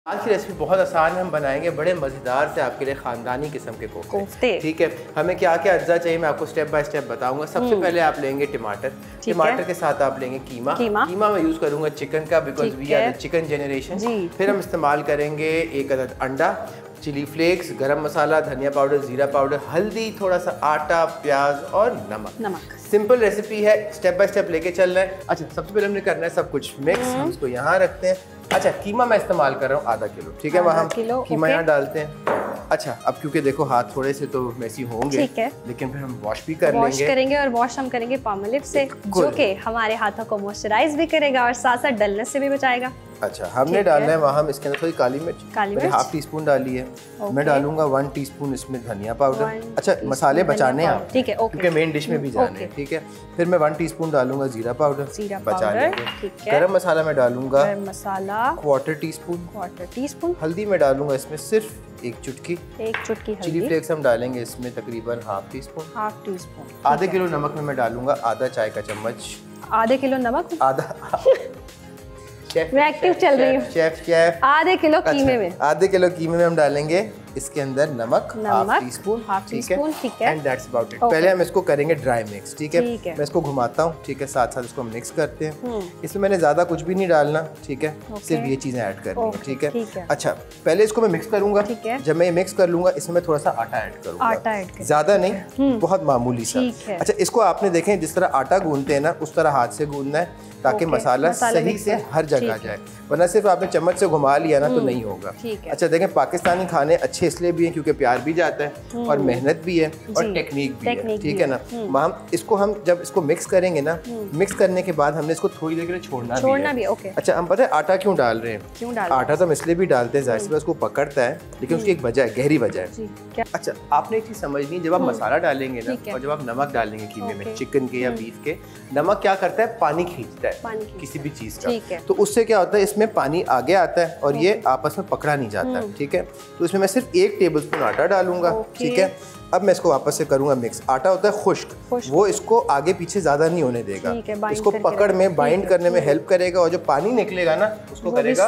आज की रेसिपी बहुत आसान है। हम बनाएंगे बड़े मज़ेदार से आपके लिए ख़ानदानी किस्म के कोफ्ते। ठीक है, हमें क्या क्या अज्जा चाहिए मैं आपको स्टेप बाय स्टेप बताऊंगा। सबसे पहले आप लेंगे टमाटर, टमाटर के साथ आप लेंगे कीमा मैं यूज़ करूंगा चिकन का, because we are the chicken generation. फिर हम इस्तेमाल करेंगे 1 अदद अंडा, चिली फ्लेक्स, गरम मसाला, धनिया पाउडर, ज़ीरा पाउडर, हल्दी, थोड़ा सा आटा, प्याज और नमक। सिंपल रेसिपी है, स्टेप बाय स्टेप लेके चल रहे हैं। अच्छा, सबसे पहले हमने करना है सब कुछ मिक्स। हम इसको यहाँ रखते हैं। अच्छा, कीमा मैं इस्तेमाल कर रहा हूँ आधा किलो। ठीक है, वहाँ हम कीमा यहाँ डालते हैं। अच्छा, अब क्योंकि देखो हाथ थोड़े से तो मैसी होंगे, ठीक है, लेकिन फिर हम वॉश भी करेंगे और वॉश हम करेंगे पामोलिव से, जो कि हमारे हाथों को मॉइस्चराइज भी करेगा और साथ साथ डलनेस से भी बचाएगा। अच्छा, हमने डालना है वहाँ हम इसके अंदर थोड़ी काली मिर्च हाफ टी स्पून डाली है। मैं डालूंगा 1 टीस्पून इसमें धनिया पाउडर। अच्छा, मसाले बचाने हैं ठीक है, क्योंकि मेन डिश में भी जाने हैं। ठीक है, फिर मैं 1 टीस्पून डालूंगा जीरा पाउडर, बचा लेंगे। गरम मसाला मैं डालूंगा 1/4 टीस्पून। हल्दी में डालूंगा इसमें सिर्फ 1 चुटकी। चिली फ्लेक्स हम डालेंगे इसमें तकरीबन हाफ टी स्पून। आधे किलो नमक में मैं डालूंगा आधा चाय का चम्मच। आधे किलो नमक, आधा मैं एक्टिव चल रही हूँ। शेफ आधे किलो कीमे में, आधे किलो कीमे में हम डालेंगे इसके अंदर नमक हाफ टी स्पून। ठीक है, एंड दैट्स अबाउट इट। पहले हम इसको करेंगे ड्राई मिक्स। ठीक है, मैं इसको घुमाता हूँ। ठीक है, साथ साथ इसको मिक्स करते हैं। इसमें मैंने ज्यादा कुछ भी नहीं डालना। ठीक है, सिर्फ ये चीजें ऐड करनी है। ठीक है, अच्छा, पहले इसको मैं मिक्स करूंगा। जब मैं ये मिक्स कर लूंगा इसमें मैं थोड़ा सा आटा ऐड करूंगा, ज्यादा नहीं, बहुत मामूली सा। अच्छा, इसको आपने देखें जिस तरह आटा गूंदते हैं ना, उस तरह हाथ से गूंदना है ताकि मसाला सही से हर जगह जाए, वरना सिर्फ आपने चम्मच से घुमा लिया ना तो नहीं होगा। अच्छा, देखें पाकिस्तानी खाने अच्छे इसलिए भी हैं क्योंकि प्यार भी जाता है और मेहनत भी है और टेक्निक भी है। ठीक है ना, हम जब इसको मिक्स करेंगे ना, मिक्स करने के बाद हमने इसको थोड़ी देर के लिए छोड़ना भी है। अच्छा, हम पता है आटा क्यों डाल रहे हैं? आटा तो हम इसलिए भी डालते हैं, जाहिर सी बात उसको पकड़ता है, लेकिन उसकी एक वजह है, गहरी वजह है। अच्छा, आपने एक चीज समझनी, जब आप मसाला डालेंगे ना और जब आप नमक डालेंगे कीमे में, चिकन के या बीफ के, नमक क्या करता है? पानी खींचता है किसी भी चीज का। तो उससे क्या होता है, इसमें पानी आगे आता है और ये आपस में पकड़ा नहीं जाता है। ठीक है, तो इसमें मैं सिर्फ 1 टेबलस्पून आटा डालूंगा। ठीक है, अब मैं इसको वापस से करूंगा मिक्स। आटा होता है खुश्क, वो इसको आगे पीछे ज्यादा नहीं होने देगा, इसको पकड़ में बाइंड करने में हेल्प करेगा और जो पानी निकलेगा ना उसको करेगा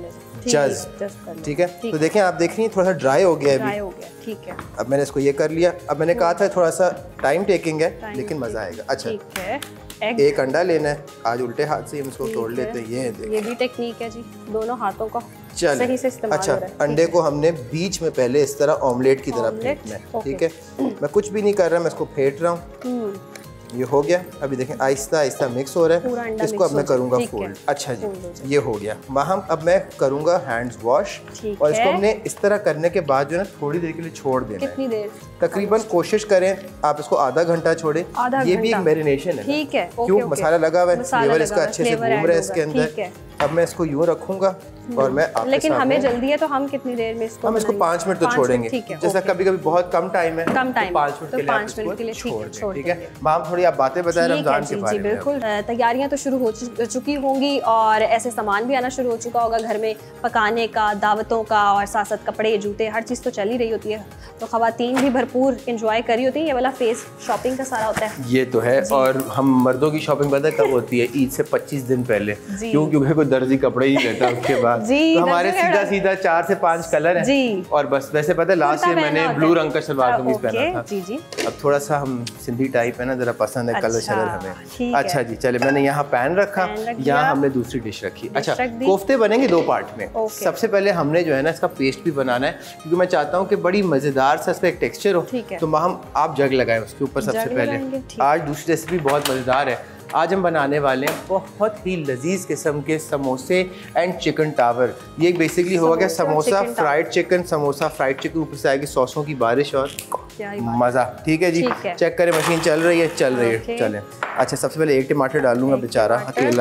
जज़्ब। ठीक है, तो देखें, आप देख रही हैं थोड़ा सा ड्राई हो गया है। ठीक है, अब मैंने इसको ये कर लिया। अब मैंने कहा था थोड़ा सा टाइम टेकिंग है लेकिन मजा आएगा। अच्छा, एक अंडा लेना है, आज उल्टे हाथ से हम इसको तोड़ लेते हैं। ये भी टेक्निक है जी, दोनों हाथों का सही से इस्तेमाल। अच्छा, अंडे को हमने बीच में पहले इस तरह ऑमलेट की तरह फेंटना है। ठीक है, मैं कुछ भी नहीं कर रहा, मैं इसको फेंट रहा हूँ। ये हो गया। अभी देखें आहिस्ता आहिस्ता मिक्स हो रहा है। इसको अब मैं करूंगा फोल्ड। अच्छा जी, ये हो गया। वहाँ अब मैं करूंगा हैंड्स वॉश और इसको हमने इस तरह करने के बाद जो है ना थोड़ी देर के लिए छोड़ देना है। कितनी देर? तकरीबन कोशिश करें आप इसको आधा घंटा छोड़े। ये भी एक मैरिनेशन है। ठीक है, क्यों? मसाला लगा हुआ है, फ्लेवर इसका अच्छे से घूम रहा है इसके अंदर। अब मैं इसको यूँ रखूंगा और मैं आपके लेकिन हमें जल्दी है तो हम कितनी देर में इसको? हम इसको 5 मिनट तो छोड़ेंगे। जैसा कभी कभी बहुत कम टाइम है, कम टाइम, 5 मिनट के लिए छोड़। ठीक है, मैम थोड़ी आप बातें बताएं रमजान के बारे में। बिल्कुल, तैयारियां तो शुरू हो चुकी होंगी और ऐसे सामान भी आना शुरू हो चुका होगा घर में पकाने का, दावतों का, और साथ साथ कपड़े, जूते, हर चीज़ तो चल ही रही होती है। तो ख़वातीन भी भरपूर इंजॉय कर रही होती है। ये वाला फेस शॉपिंग का सारा होता है। ये तो है, और हम मर्दों की शॉपिंग पता कब होती है? ईद से 25 दिन पहले। क्यों? क्योंकि कोई दर्जी कपड़े ही लेता है उसके बाद। तो हमारे सीधा 4 से 5 कलर हैं और बस। वैसे पता है लास्ट ईयर मैंने ब्लू रंग का सलवार कमीज पहना था। अब थोड़ा सा हम सिंधी टाइप है ना, जरा पसंद है कलर शलर हमें। अच्छा जी, चले, मैंने यहाँ पैन रखा, यहाँ हमने दूसरी डिश रखी। अच्छा, कोफ्ते बनेंगे 2 पार्ट में। सबसे पहले हमने जो है ना इसका पेस्ट भी बनाना है, क्योंकि मैं चाहता हूँ कि बड़ी मजेदार सा इसका एक टेक्सचर हो। तो हम आप जग लगाएं उसके ऊपर सबसे पहले। आज दूसरी रेसिपी बहुत मजेदार है। आज हम बनाने वाले हैं बहुत ही लजीज किस्म के समोसे एंड चिकन टावर। ये बेसिकली होगा क्या? Samosa fried chicken, samosa fried chicken, ऊपर से आएगी सॉसों की बारिश और मज़ा। ठीक है जी, चेक करें मशीन चल रही है? चल रही है, चलें। अच्छा, सबसे पहले 1 टमाटर डालूंगा, बेचारा अकेला।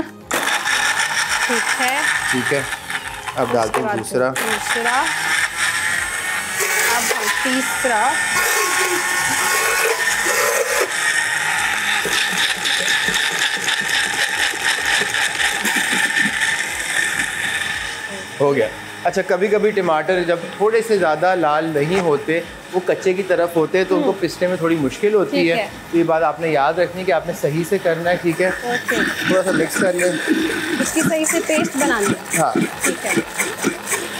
ठीक है, अब डालते हैं दूसरा, अब तीसरा, हो गया। अच्छा, कभी कभी टमाटर जब थोड़े से ज़्यादा लाल नहीं होते, वो कच्चे की तरफ होते हैं, तो उनको पिसने में थोड़ी मुश्किल होती है। तो ये बात आपने याद रखनी कि आपने सही से करना है। ठीक है, थोड़ा सा मिक्स कर लें, इसकी सही से पेस्ट बनानी है। हाँ, ठीक है।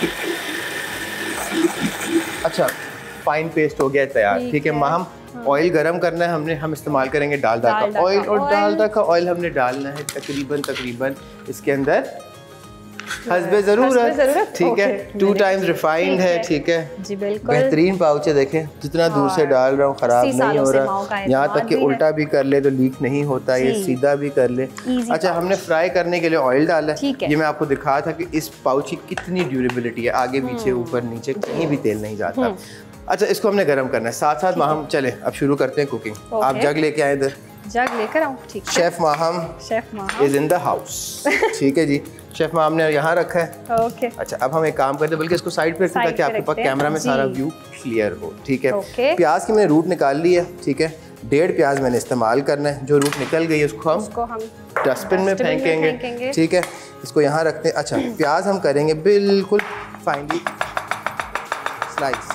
अच्छा फाइन पेस्ट हो गया तैयार, ठीक है। हम ऑयल गरम करना है हमने, हम इस्तेमाल करेंगे डालडा का ऑयल, और डालडा का ऑयल हमने डालना है तकरीबन इसके अंदर हस्बे ज़रूरत, ठीक है। 2 टाइम्स रिफाइंड है, ठीक है जी, बिल्कुल बेहतरीन पाउच है। देखें जितना दूर से डाल रहा हूँ ख़राब नहीं हो रहा, यहाँ तक कि उल्टा भी कर ले तो लीक नहीं होता, ये सीधा भी कर ले। अच्छा हमने फ्राई करने के लिए ऑयल डाला है, ये मैं आपको दिखाया था कि इस पाउच की कितनी ड्यूरेबिलिटी है, आगे पीछे ऊपर नीचे कहीं भी तेल नहीं जाता। अच्छा इसको हमने गर्म करना है, साथ साथ माहम चले अब शुरू करते हैं कुकिंग। आप जग लेके आए इधर, जग लेकर आऊं, ठीक है। Chef Maham is in the house, ठीक है जी। शेफ माहम ने यहाँ रखा है, ओके। अच्छा अब हम एक काम करते हैं, बल्कि इसको साइड पे रखते हैं ताकि आपके पास कैमरा में सारा व्यू क्लियर हो, ठीक है। प्याज की मैंने रूट निकाल ली है, ठीक है। 1.5 प्याज मैंने इस्तेमाल करना है, जो रूट निकल गई है उसको हम डस्टबिन में फेंकेंगे, ठीक है। इसको यहाँ रखते हैं। अच्छा प्याज हम करेंगे बिल्कुल फाइनली स्लाइस,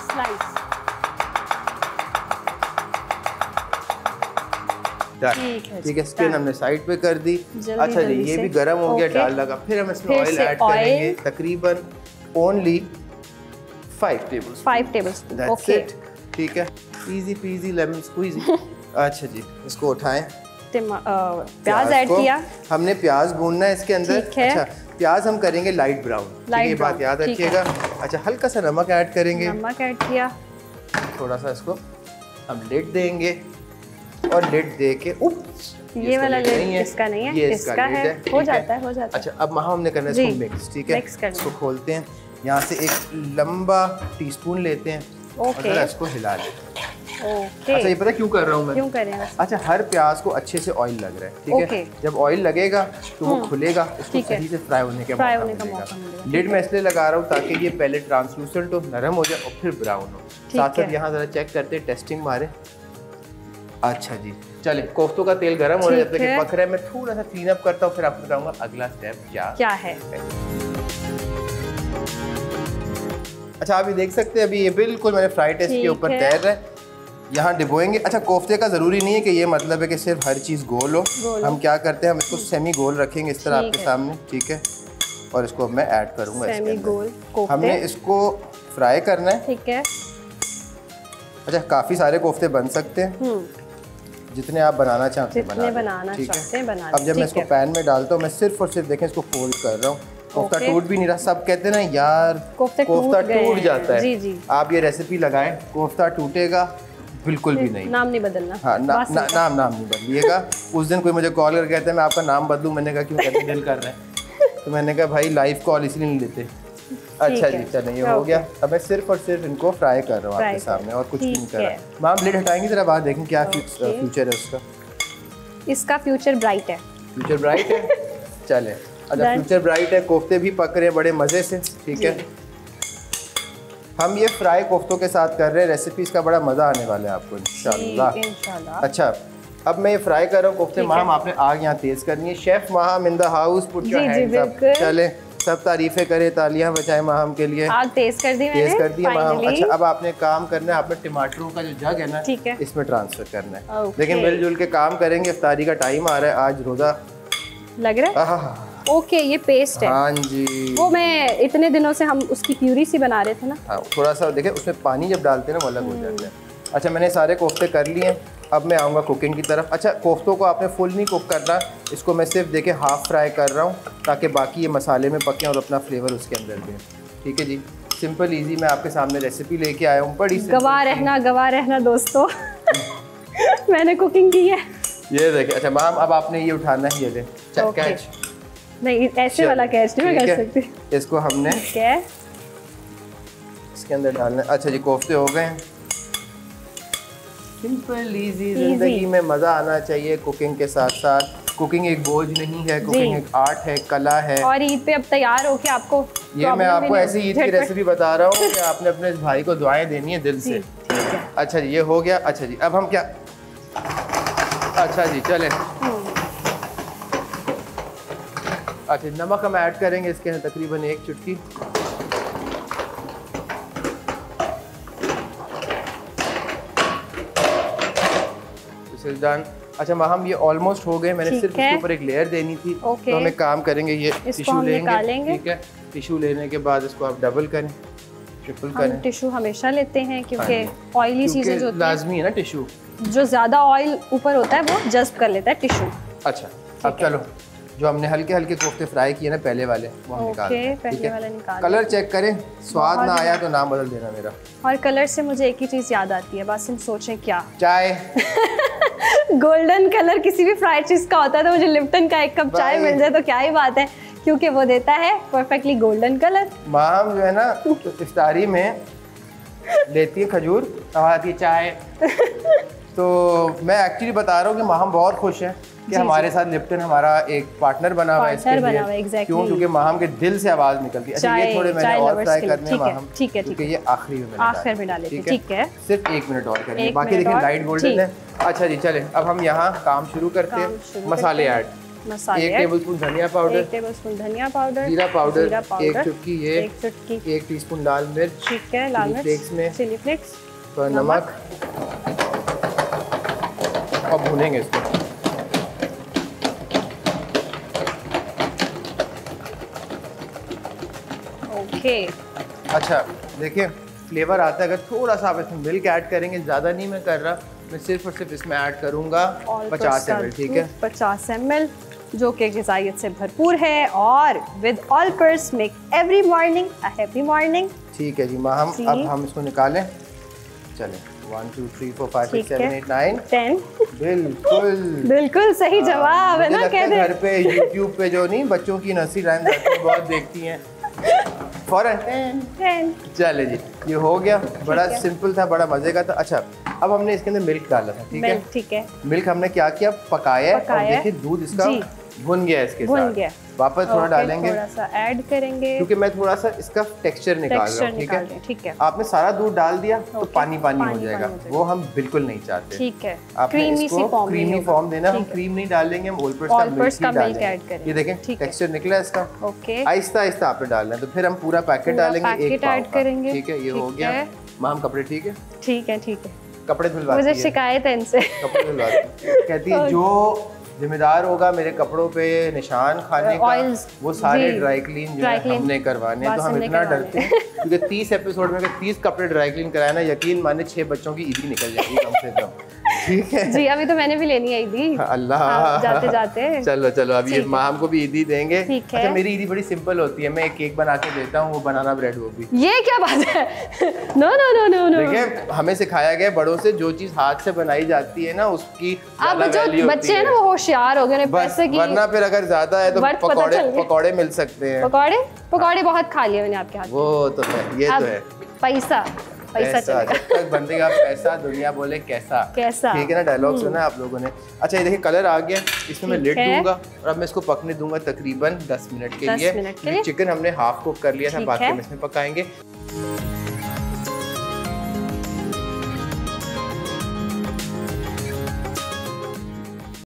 ठीक है। स्किन हमने साइड पे कर दी। अच्छा जी ये भी गर्म हो गया डालडा का, फिर हम इसमें ऑयल ऐड करेंगे तकरीबन ओनली 5 टेबलस्पून, दैट्स इट, ठीक है। Easy peasy lemon squeezy. अच्छा जी इसको उठाएं, प्याज ऐड किया हमने, प्याज भूनना है इसके अंदर। अच्छा प्याज हम करेंगे लाइट ब्राउन, ये बात याद रखिएगा। अच्छा हल्का सा नमक ऐड करेंगे, नमक ऐड किया, थोड़ा सा इसको हम लिड देंगे, और लिड दे के ये वाला लिड इसका नहीं है, ये इसका है, हो जाता है। अच्छा अब वहाँ हमने करना है इसको मिक्स, ठीक है। इसको खोलते हैं, यहाँ से एक लंबा टीस्पून लेते हैं, और इसको हिला लेते हैं। अच्छा ये पता क्यों कर रहा हूँ मैं, क्यों कर रहे हैं? अच्छा हर प्याज को अच्छे से ऑयल लग रहा है, ठीक है। जब ऑयल लगेगा तो वो खुलेगा, इसको सही से फ्राई होने का मौका मिलेगा। लिड मैं इसलिए लगा रहा हूँ ताकि ये पहले ट्रांसलूसेंट हो, नरम हो जाए और फिर ब्राउन हो। साथ साथ यहाँ जरा चेक करते हैं, टेस्टिंग मारे। अच्छा जी चले, कोफ्तों का तेल गरम हो रहा है, जब तक ये पक रहा है मैं थोड़ा सा क्लीन अप करता हूँ, फिर आपको बताऊंगा अगला स्टेप क्या है। अच्छा आप ये देख सकते हैं, अभी ये बिल्कुल मैंने फ्राई टेस्ट के ऊपर तैर रहा है, यहाँ डिबोएंगे। अच्छा कोफ्ते का ज़रूरी नहीं है कि ये मतलब है कि सिर्फ हर चीज़ गोल हो, हम क्या करते हैं, हम इसको सेमी गोल रखेंगे इस तरह आपके सामने, ठीक है। और इसको मैं ऐड करूँगा इसके अंदर, हमने इसको फ्राई करना है, ठीक है। अच्छा काफ़ी सारे कोफ्ते बन सकते हैं, जितने आप बनाना चाहते हैं बना। अब जब मैं इसको पैन में डालता हूँ, मैं सिर्फ और सिर्फ देखें इसको फोल्ड कर रहा हूँ, कोफ्ता टूट भी नहीं रहा। सब कहते हैं ना यार कोफ्ता टूट जाता है, जी। आप ये रेसिपी लगाएं, कोफ्ता टूटेगा बिल्कुल भी नहीं, नाम नहीं बदलना। हाँ नाम नहीं बदलिएगा। उस दिन कोई मुझे कॉल करके कहते हैं मैं आपका नाम बदलूं, मैंने कहा क्यों, कहते दिल कर रहा है, तो मैंने कहा भाई लाइव कॉल इसलिए नहीं लेते। अच्छा जी चलें ये हो गया। अब मैं सिर्फ और सिर्फ इनको फ्राई कर रहा हूँ आपके सामने, और कुछ नहीं कर रहा। मैम लिड हटाएंगे जरा, बाहर देखें क्या फ्यूचर है उसका। इसका फ्यूचर ब्राइट है, चले। अच्छा फ्यूचर ब्राइट है, कोफ्ते भी पक रहे हैं बड़े मज़े से, ठीक है। हम ये फ्राई कोफ्तों के साथ कर रहे हैं, रेसिपी इसका बड़ा मज़ा आने वाला है आपको इंशाल्लाह। अच्छा अब मैं ये फ्राई कर रहा हूँ कोफ्ते। माहम आपने आग यहाँ तेज़ करनी है। Chef Maham in the house, put your hands up. चले सब तारीफें करें, तालियां बजाएं माहम के लिए। आग तेज कर दी माहम। अच्छा अब आपने काम करना है, आपने टमाटरों का जो जग है ना, इसमें ट्रांसफर करना है। लेकिन मिलजुल के काम करेंगे, इफ्तारी का टाइम आ रहा है, आज रोजा लग रहा है। ओके ये पेस्ट है, हाँ जी। वो मैं इतने दिनों से हम उसकी प्यूरी सी बना रहे थे ना। हाँ थोड़ा सा देखें, उसमें पानी जब डालते हैं ना वो अलग हो जाता है। अच्छा मैंने सारे कोफ्ते कर लिए, अब मैं आऊँगा कुकिंग की तरफ। अच्छा कोफ्तों को आपने फुल नहीं कुक करना, इसको मैं सिर्फ देखें हाफ फ्राई कर रहा हूँ, ताकि बाकी ये मसाले में पकें और अपना फ्लेवर उसके अंदर दें, ठीक है जी। सिंपल इजी मैं आपके सामने रेसिपी लेके आया हूँ, बड़ी गवाह रहना दोस्तों। मैंने कुकिंग की है, ये देखें। अच्छा मैम अब आपने ये उठाना है, ये कैच नहीं, ऐसे वाला कैच नहीं मैं कर सकती। इसको हमने इसके अंदर डालना है। अच्छा जी कोफ्ते हो गए। सिंपल इजी, जिंदगी में मज़ा आना चाहिए कुकिंग के साथ साथ। कुकिंग एक बोझ नहीं है, कुकिंग एक आर्ट है, कला है। और ईद पे अब तैयार हो के आपको, ये मैं आपको ऐसी ईद की रेसिपी बता रहा हूँ कि आपने अपने इस भाई को दुआएं देनी है दिल से। अच्छा जी ये हो गया। अच्छा जी अब हम क्या, अच्छा जी चलें। अच्छा नमक हम ऐड करेंगे इसके अंदर तकरीबन 1 चुटकी। अच्छा माहम ये ऑलमोस्ट हो गए, मैंने सिर्फ इसके ऊपर एक लेयर देनी थी। तो हम एक काम करेंगे, ये टिश्यू लेंगे, ठीक है। टिश्यू लेने के बाद इसको आप डबल करें, ट्रिपल हम करें। टिश्यू हमेशा लेते हैं क्योंकि ऑयली चीज़ें जो लाजमी है ना टिश्यू, जो ज़्यादा ऑयल ऊपर होता है वो जज्ब कर लेता है टिश्यू। अच्छा अब चलो जो हमने हल्के हल्के कोफ्ते फ्राई किए ना पहले वाले वो हम निकाल दें, पहले वाला निकाल। कलर चेक करें, स्वाद ना आया तो नाम बदल देना मेरा। और कलर से मुझे एक ही चीज़ याद आती है, बस हम सोचें क्या, चाय। गोल्डन कलर किसी भी फ्राइड चीज़ का होता है तो मुझे लिप्टन का एक कप चाय मिल जाए तो क्या ही बात है, क्योंकि वो देता है परफेक्टली गोल्डन कलर। माम जो है ना तो इफ्तारी में लेती है खजूर, आती चाय। तो मैं एक्चुअली बता रहा हूँ कि माहम बहुत खुश है कि हमारे साथ लिप्टन हमारा एक पार्टनर बना हुआ है इसके लिए। क्यों? क्योंकि माहम के दिल से आवाज निकलती है। अच्छा ये थोड़े मैंने और फ्राई करने हैं माहम, ठीक है क्योंकि ये आखिरी में डालें, ठीक है सिर्फ 1 मिनट और करेंगे, बाकी देखिए लाइट गोल्डन है। अच्छा जी चले अब हम यहाँ काम शुरू करते हैं। मसाले ऐड, 1 टेबलस्पून धनिया पाउडर, 1 टेबलस्पून धनिया पाउडर, जीरा पाउडर, 1 चुटकी ये, 1 टीस्पून लाल मिर्च, ठीक है, लाल मिर्च, चिली फ्लेक्स, नमक, और भूनेंगे इसको। ओके अच्छा देखिए फ्लेवर आता है, अगर थोड़ा सा आप इसमें मिल्क ऐड करेंगे, ज़्यादा नहीं मैं कर रहा, मैं सिर्फ और सिर्फ इसमें ऐड करूँगा 50 ml, ठीक है 50 ml, जो कि ग़िज़ाइयत से भरपूर है और with Olper's make every morning a happy morning. ठीक है जी माहम, अब हम इसको निकालें। चलें 1 2 3 4 5 6 7 8 9 10। बिल्कुल सही जवाब है ना। कहते घर पे YouTube पे जो नहीं बच्चों की नर्सरी राइम्स बहुत देखती हैं फौरन 10। चले जी ये हो गया, बड़ा सिंपल था, बड़ा मजे का था। अच्छा अब हमने इसके अंदर मिल्क डाला था, ठीक है मिल्क हमने क्या किया, पकाया और देखिए दूध इसका भुन गया, इसके साथ वापस थोड़ा डालेंगे, थोड़ा सा ऐड करेंगे क्योंकि मैं थोड़ा सा इसका टेक्सचर निकाल रहा हूँ, ठीक है। आपने सारा दूध डाल दिया तो पानी हो जाएगा, वो हम बिल्कुल नहीं चाहते, ठीक है। आपने इसको क्रीमी फॉर्म देना, हम क्रीम नहीं डालेंगे, हम ऑल पर्स का मिल्क ऐड करेंगे। ये देखें टेक्सचर निकला इसका, आहिस्ता आहिस्ता आपने डालना है, तो फिर हम पूरा पैकेट डालेंगे, एक ऐड करेंगे, ठीक है। ये हो गया माम, कपड़े ठीक है, ठीक है कपड़े धुलवा, मुझे शिकायत है इनसे, कपड़े धुलवा कहती है जो जिम्मेदार होगा मेरे कपड़ों पे निशान खाने का, वो सारे ड्राई क्लीन जो है हमने करवाने हैं। तो हम इतना डरते हैं क्योंकि 30 एपिसोड में अगर 30 कपड़े ड्राई क्लीन कराए ना, यकीन माने 6 बच्चों की ईदी निकल जाएगी कम से कम, ठीक है जी। अभी तो मैंने भी लेनी है ईदी, अल्लाह जाते जाते। चलो अब ये माम को भी ईदी देंगे। अच्छा मेरी ईदी बड़ी सिंपल होती है, मैं एक केक बना के देता हूँ, वो बनाना ब्रेड, वो भी। ये क्या बात है? नो देखिए हमें सिखाया गया बड़ों से, जो चीज हाथ से बनाई जाती है ना उसकी अब जो बच्चे हैं ना वो होशियार हो गए पैसे की, वरना फिर अगर ज्यादा है तो पकौड़े मिल सकते हैं। पकौड़े बहुत खा लिए मैंने आपके हाथ, वो तो है, ये तो है। पैसा जब तक बंदेगा पैसा, दुनिया बोले कैसा, ठीक है ना, डायलॉग सुना आप लोगों ने। अच्छा ये देखिए कलर आ गया, इसमें मैं लिड दूंगा और अब मैं इसको पकने दूंगा तकरीबन 10 मिनट के लिए। चिकन हमने हाफ कुक कर लिया था, बाकी हम इसमें पकाएंगे।